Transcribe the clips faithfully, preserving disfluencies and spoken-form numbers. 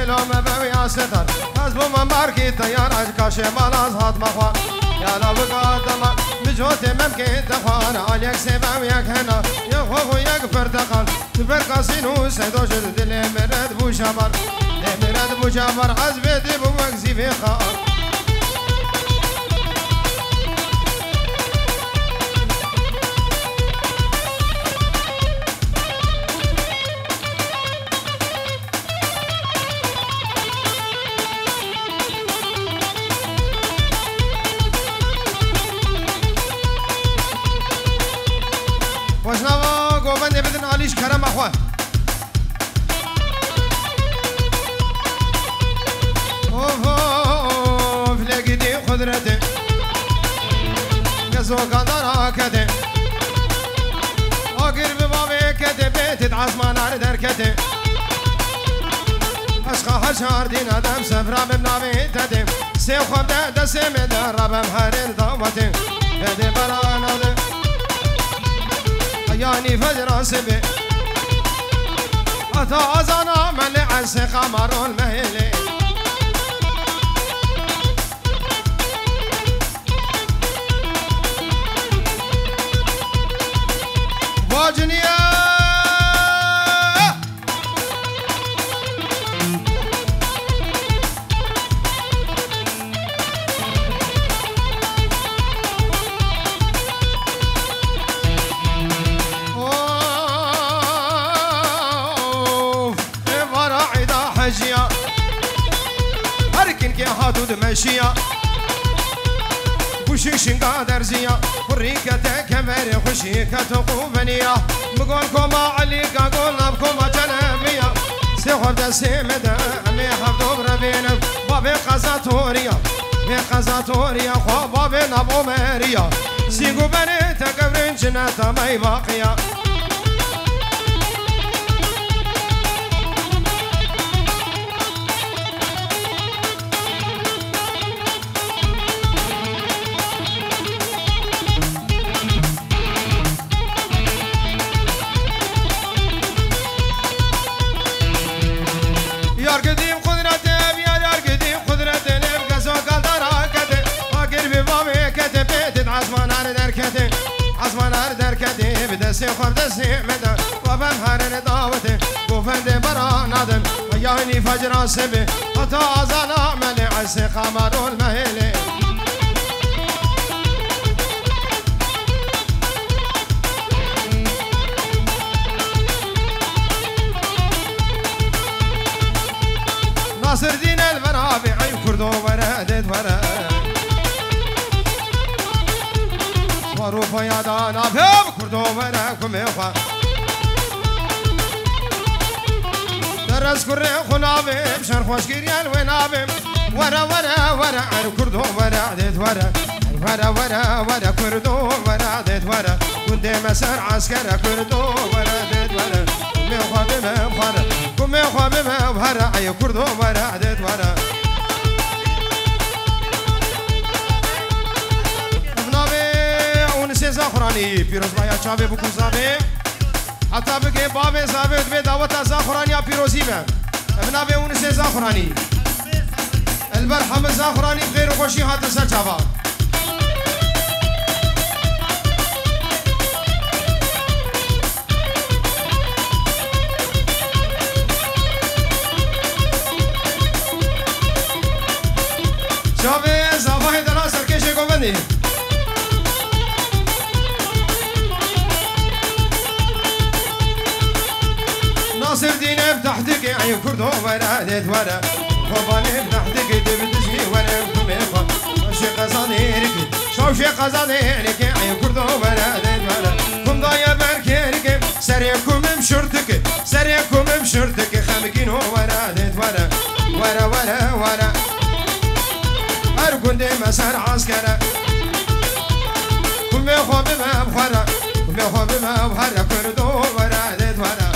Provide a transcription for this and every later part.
دلم به یاستر از بو من بارکی تیار از کاش مال از هات مخوان یا لا بقدم بجوت ممکن تخوان علیک سبا و یک هنا یک خوخ و یک پرتقال بر کاسینو سدوش دل مرد بو جبر مرد بو جبر از بدی بو مگزی به خار وجنوا قوبان بدن عليش كرم أخوان أوف أوف لقيتي قدرتي قزو قدر كتي أقرب بابي كتي بيت عزمان على دركتي أشقى حشار دين أدم سفرا ببنامي تدي سيخ وبدا دسي مدرب مهارين ضوتي كتي برانا دي يعني فجر سبي أتا أزانا ملي عسي قمر المهيلي واجنيا هركن كي حدود ماشية وشيشن قادر زيا وريكة كمر خشيكة تقوبنية بقولكم عليك أقول لكم جنبية سيخوف دسي مدامي حفظوا بربينا بابي قزاتوريا بي قزاتوريا خو بابي نبو ماريا سيقو بني تقبرين جنة ماي باقية سيخوف دسي مدى وبنهار دعوتي وفند برا نادم ياني فجر سبي حتى أزانا ملي عسي قمر المهيلي ناصر دين البرابي عي كردو وردد ورد وروفا يادانا بيب كردو وراكم يخوا درس كري خنابي بشر خوش كريال وينابي ورا ورا ورا عر كردو ورا ديت ورا ورا ورا ورا كردو ورا ديت ورا كنت مسار عسكر كردو ورا ديت ورا كم يخوا بما بخارا كم يخوا بما بخارا عي كردو ورا ديت ورا زاخرانی پیروز باید چاوه بکن زاوه حتی بگه بابه زاوه به دعوت زاخرانی یا پیروزی به ابنا به اون سه زاخرانی البرحم زاخرانی خیر و خوشی حتی سر چاوه چاوه زاوه دلا سرکشه گوندی ناصر دين بتحتك عيون كردو ورا ديت ورا خوباني بتحتك دبدشي ورا كميخا شي قزاني ركي شو شي قزاني ركي عيون كردو ورا ديت ورا كم ضايا بركي ركي سريكم مشرتك سريكم مشرتك خمكين هو ورا ديت ورا ورا ورا ورا أركن دي مسار عسكرة كميخا بما بخرا كميخا بما بخرا كردو ورا ديت ورا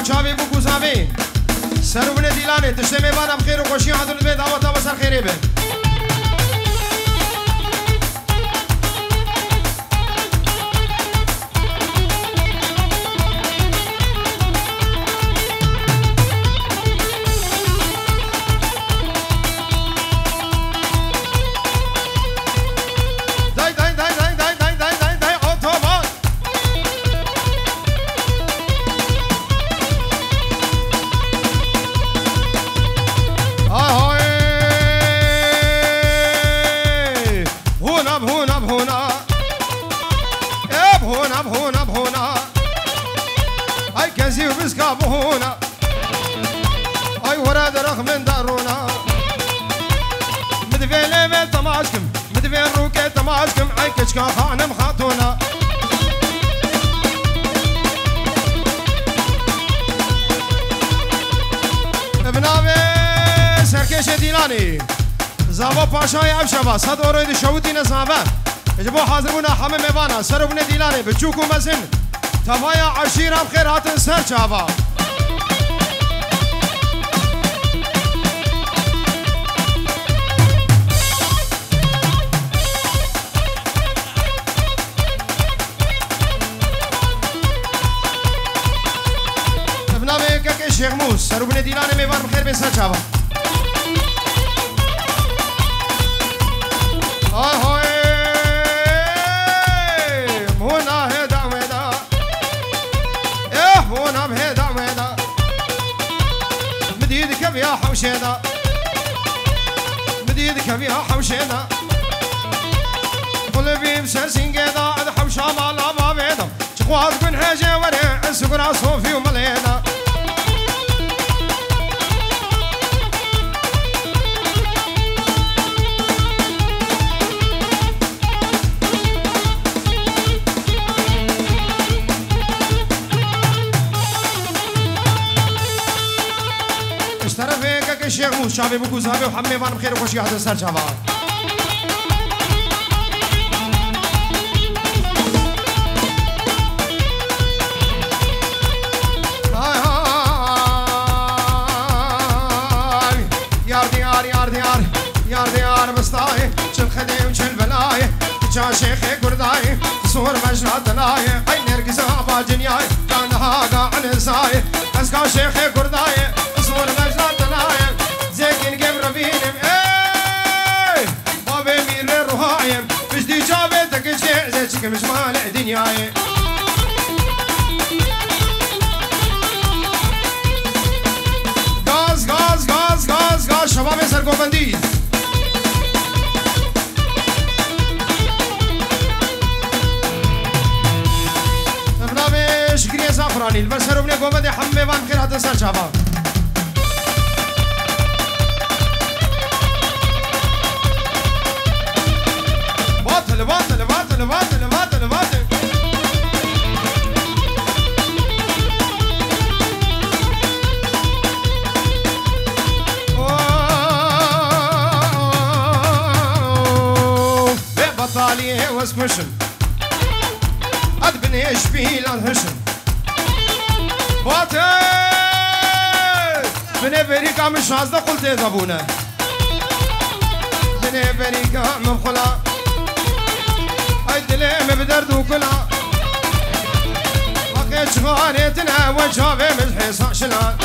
چاوی بو گوزاوی سرونه دیلانه تشته میبانم خیر و خوشی حضرت به دعوت و سر خیره به خانم خاتونا ابناوي سركش ديلاني زابا پاشای ابشبا صد اورید شوتی نزابه اجبو حاضرونه همه میوانا سرونه دیلاني بچوکو مزن تمایا عشیرم خیرات سر چابا شیخ موس سروبن دیلانه میوان بخیر به سر چاوا آه های مونا هدا ودا اه مونا هدا ودا مديد كبيا حوشيدا مديد كبيا حوشيدا قلبي بسر سنجدا اد حوشا مالا ما بيدا شخواز بن حاجه وري سكرا صوفي ومليدا الشيخ موس شابي بوكو زابي وحمي فان بخير وخوشي هذا سر شابا يار ديار يار ديار يار ديار بسطاي شل خديم شل بلاي جا شيخي قرداي صور مجرى دلاي اي نرقز ابا جنياي كان هاقا عن زاي اسكا شيخي قرداي صور مجرى دلاي زين قبر فينم ايه ما بمير الرهايم مش دي جابتك الشيء زيك مش مالع دنياي غاز غاز غاز غاز غاز شباب سرگوبندی ابنامي شكري زعفراني البسر ابن گوبندی حمي وان خير هذا سر شباب باطل باطل باطل باطل باطل باطل بطالي واسكوشن ادبني شبيل الهشم باطل بني بريكا مش عازده قلت يا زبونه بني بريكا مبخلا دلم بدرد وكلا بقيت غارتنا وجهي من الحصان شلال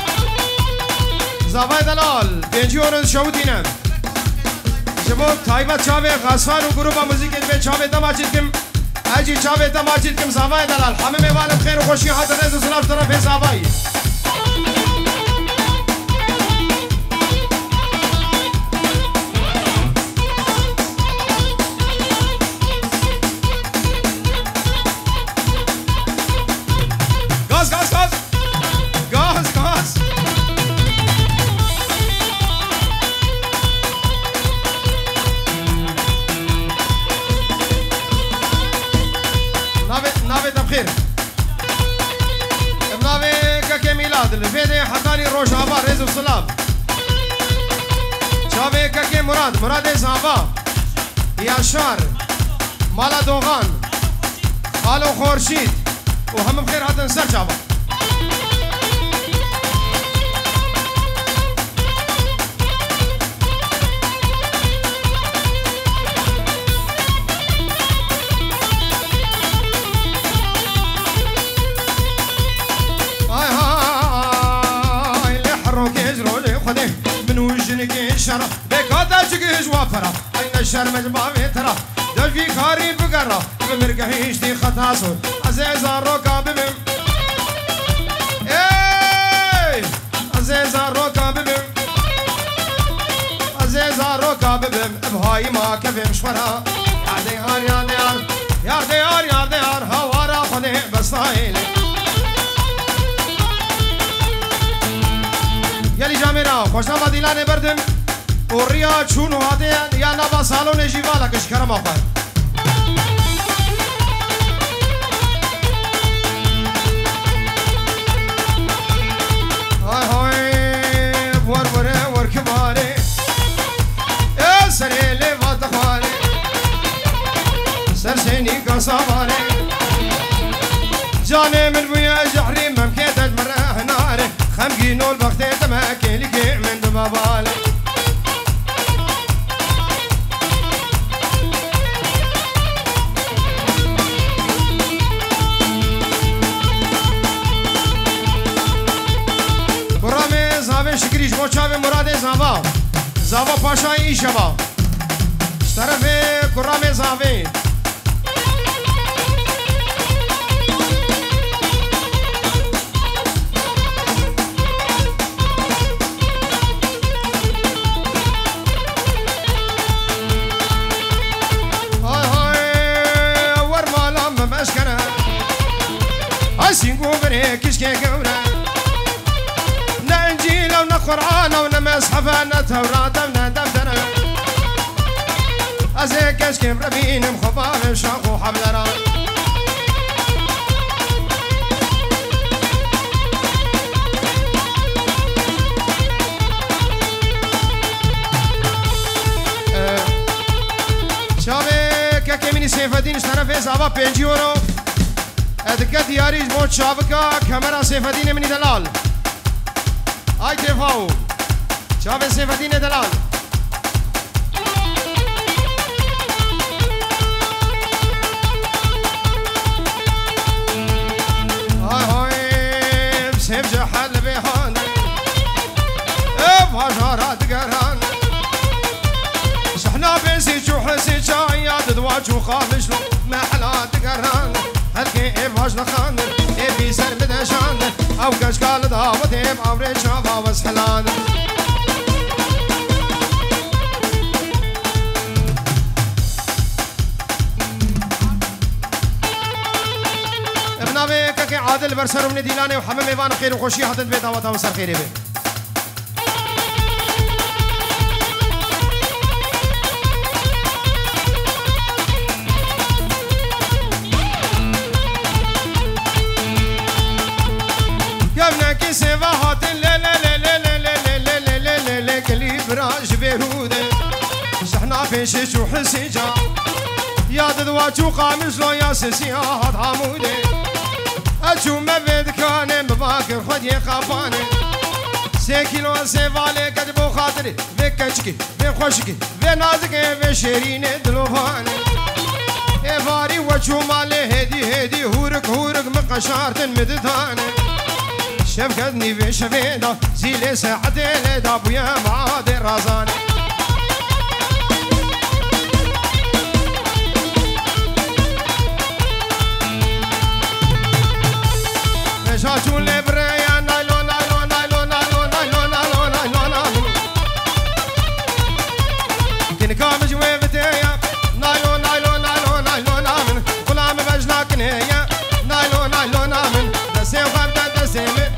زاوية دلال بينجورن شودينا شباب تايبة شابي غسان وجروبا موسيقى بيت شابي تماجد كم اجي شابي تماجد كم زاوية دلال حمي ميوان بخير وخوشي حتى رئيس السلام طرف زاوية مراد مراد زابا یاشار مالا دوغان خالو خورشید و هم بخیر هاتن سر جابا الشرمج بابي ترى دل في كاري بقرة بمرقهيش دي خطاسو عزيزة روكا ببم ايه عزيزة روكا ببم عزيزة روكا ببم بهاي ما كفم شورا يا ديار يا ديار يا ديار يا ديار هوارا خدي بسايلي يلي جاميرا خوشنا بديلاني بردم وريا چونو هاته یا نبا سالون جیوالا کش کرم آخر های های ور وره ور کباره ای سری لیوات خواره سرسینی قصاباره جاني من بويا جحري ممكن تجمره ناره خمجينو البختي تماكي لقي من دبابالي شکریش موچاوی مراد زاوا زاوا پاشای ایشوا طرف کرام زاوی های های ور مالام بمشکنه های سینگو بره کشکه گوره قرآن ونمسحف أنا توراة وندمدنا أزيك أشكي بربين مخبار شاقو حبلرا شابك كميني سيف الدين اشترى في زابا بينج يورو أدكت ياريج موت شابكا كاميرا سيف الدين مني دلال هاي تفاو شاف سيف الدين دلال هاي هاي سيف جحل بيهان اف هجارات قران شحنا بنسي شو حسي شايات دواج وخافش له محلات قران هلكي اف هجنا خان ابي سر بدشان او كشكال دعوتي بعمري شافا وسحلان ابن بيك عادل برسر من ديلاني وحمام ايوان خير وخوشي حتى بيت دعوتها وسر خيري بي سيفا هات لا لا لا لا لا لا لا لا لا لا لا كلي براج بيروده شحنا فيش شو حسيجا يا ددواتو قامش لو يا سيسي هات حموده اجو ما بيد كان مباكر خد يخافاني سي كيلو سيفا لك ادبو خاطري بكچكي بخوشكي بنازكي بشيرين دلوفاني افاري وجو مالي هدي هدي هورك هورك مقشارت مدتاني شفقتني في شفيدة زيلي ساعتي ليدا بويا معادي رازاني مشاتو اللي بريا نايلو نايلو نايلو نايلو نايلو نايلو نايلو نايلو كن كامج ويفتيا نايلو نايلو نايلو نايلو نامن غلام بجنا كنيا نايلو نايلو نامن دسي وغبتا دسيمي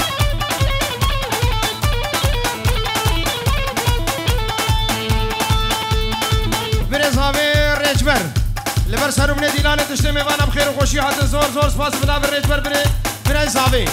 لبر سرم نه دیلانه تشته میوانم خیر و خوشی حد زور زور سپاس بلا بر رجبر بره بره زاوی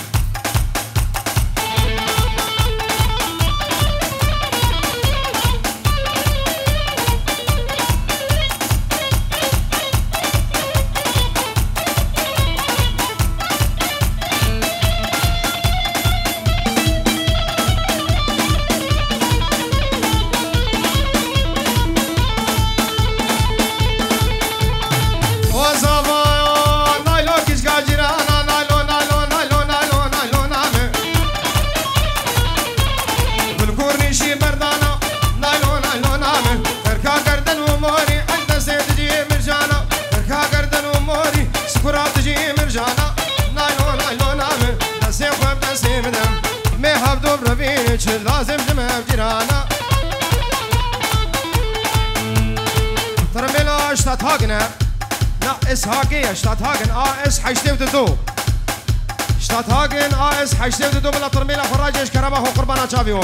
نايلو چ لازم دم جرانا ترملا اشتات هاگنه نا اس هاگی اشتات هاگن ا اس حشته دو اشتات هاگن ا اس حشته دو بلا ترملا فراجش کربا هو قربانا چاویوم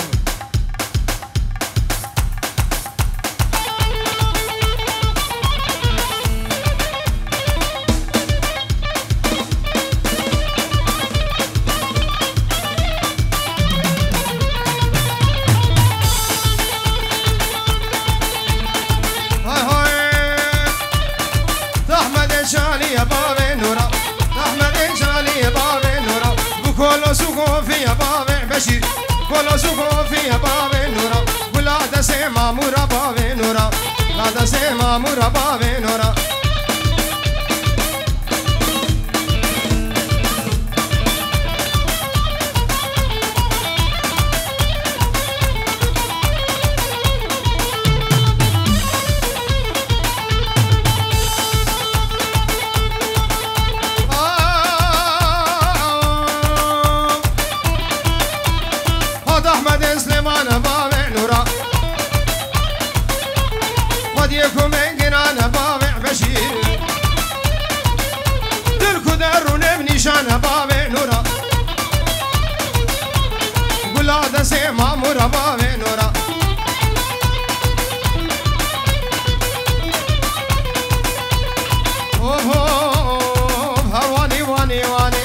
بشير كل سوق في باب نورا ولا دسمة مورا باب نورا لا دسمة مورا باب نورا وديكم انقرانا بابع بشير دلكو درون بنيشان بابع نورا قول هذا سيما مورا بابع نورا اوه اوه هواني واني واني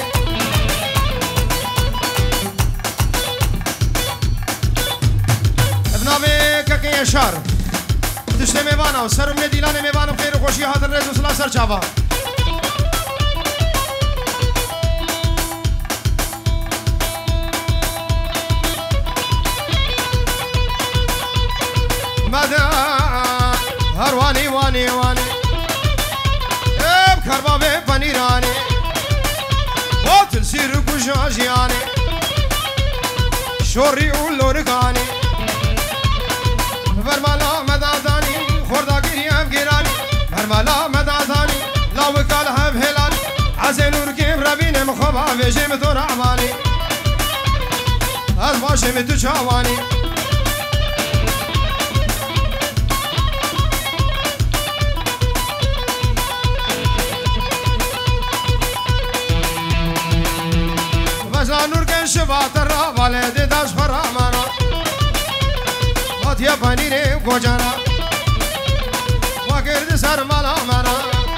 ابن ابي كاكي شار دشت میوانم سرم ندیلان میوانم خیر و خوشی هاتر رز و سلا سر چاوا مدا هر وانی وانی وانی اب کرباب پنیرانی باتل سیر کجاجیانی شوری اولورکانی برمالا مدادانی خوردا گریم گیرانی برمالا مدادانی لاوکال هم هلال عزینور کیم ربینم خوبا ویجیم تو رعوانی از باشم تو چاوانی وزانور کن شبات را والد داش فرامانا یا پنیر گوجانا وگرد سر مالا مانا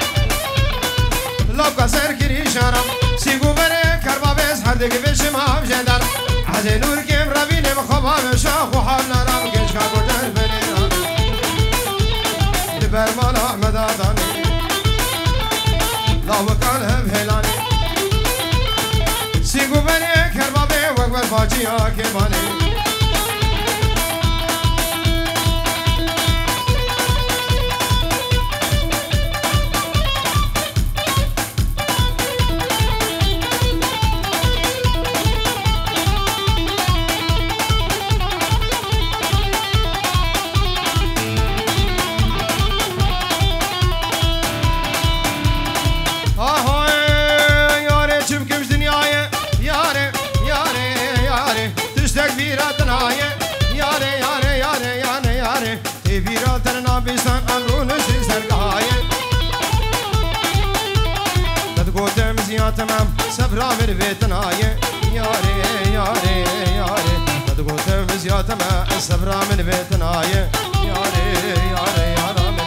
لب کا سر کریشانم سیگو بره کربابز هر دیگه بشم هم جندر از نور کم روینم خوابم شاخ و حال نرم گنج کا گوجر بنیرم بر مالا مدادانی لاوکال هم هلانی سیگو بره کربابه وگبر باجی ها که بانی تمام سفرة من بيتناية ياري ياري ياري تقول تمز يا تمام سفرة من بيتناية ياري ياري ياري من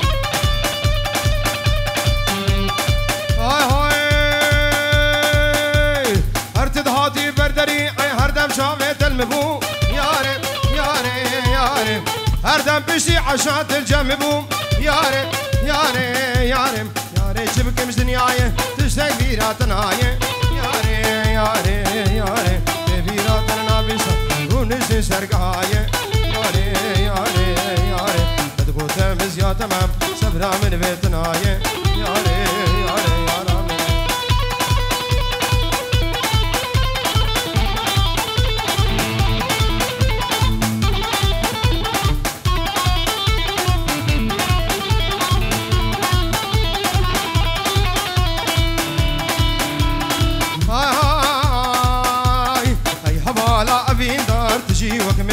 هاي هاي هرتد هاتي بردري هردم شافت المبو ياري ياري ياري هردم بشي عشات الجنبو ياري ياري ياري ياري شبك مش دنياي تشتاق بيراتناي ياري ياري ياري بيراتنا بيسا ونسي سرقاي ياري ياري ياري تقول تمز يا تمام سفرة من بيتناي ياري ياري ياري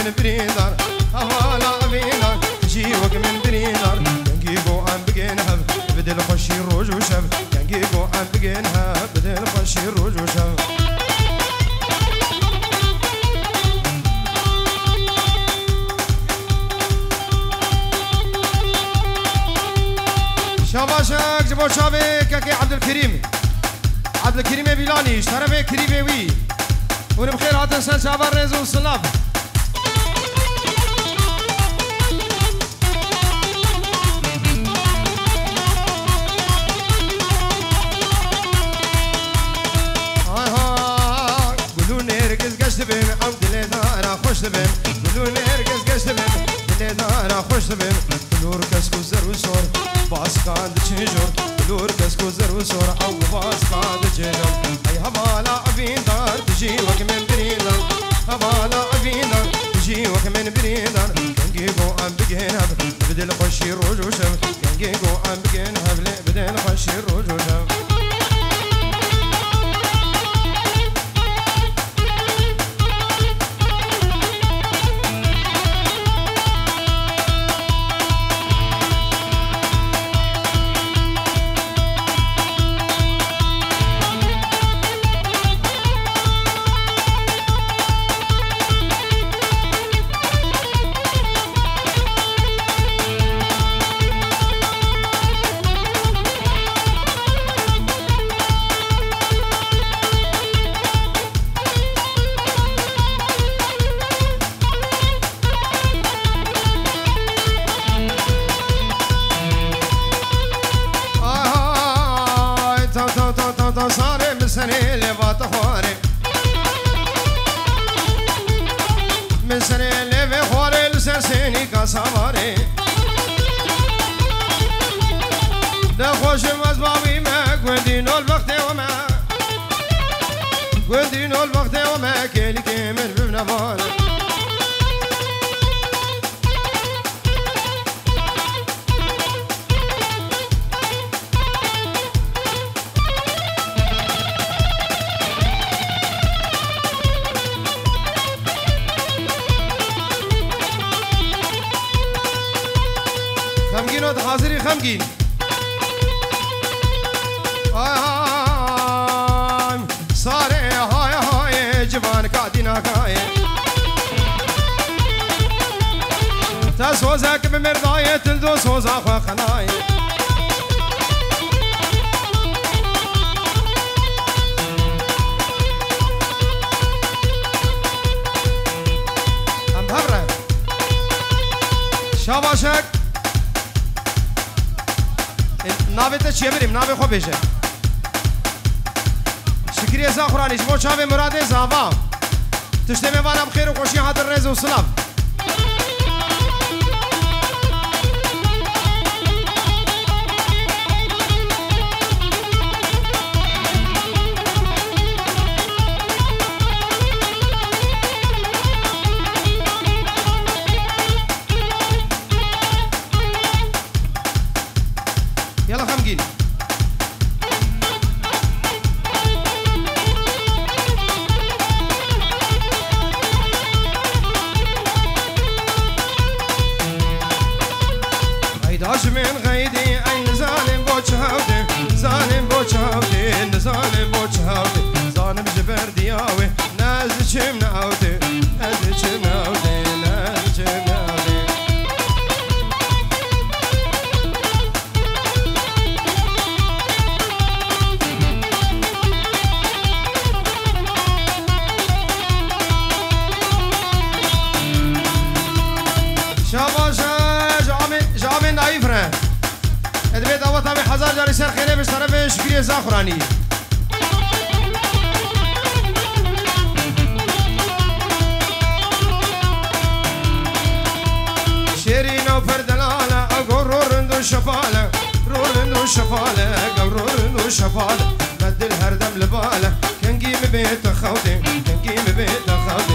من بريدار هوالا بيدار جيوك من بريدار كنجيبو عم بقينها بدل خشي الروج وشب كنجيبو عم بقينها بدل خشي الروج وشب شاباشك جبو شابك كي عبد الكريم عبد الكريم بيلاني اشترى بيه كريمي وي ونبخير هاتن سن شابان ريزو الصلاب هاي هاي قولوا نرقص قشت بين عبد انا خوش بين قولوا نرقص قشت بين دلينا انا خوش بين قولوا ركس كوزر وصور باس كان دشجور قولوا ركس كوزر وصور او باس كان دشجور اي هبالا عبين دار تجي وك من بريدار هبالا عبين دار تجي وك من بريدار كنجيبو عم بقينها بدل خشي روج وشب كنجيبو عم بقينها بدل خشي روج وشب من سنة اللي بخوري لسرسيني كاساماري دخوش مزبابي ما قندينو الوقت وما قندينو الوقت وما كيلي كيمن ببنفان خمگین و حاضری خمگین آیم ساره های های جوان کادینا کای تا سوزا که به مردای تلدو سوزا خوا خنای هم ببره شاباشک ناویت چیه بریم ناوی خوب بشه شکریه زاخورانی جبو چاوی مراد زاوا تشتی میوانم خیر و خوشی حاضر رز و سلام يلا خمجين هيداش من غيدي عين ظالم بوش هاودي ظالم بوش هاودي ظالم بوش هاودي ظالم جبر دياوي نازل شم ناودي نازل شم ناودي نازل شم ناودي شاباش جامي جامي نايفره ادبي دعوتها بحزار جاري سر خيره بش طرف شكري زاخراني شيرين وفردلاله اقول رورندو شفاله رورندو شفاله اقول رورندو شفاله بدل هردم لباله كنجي ببيت خوتي كنجي ببيت خوتي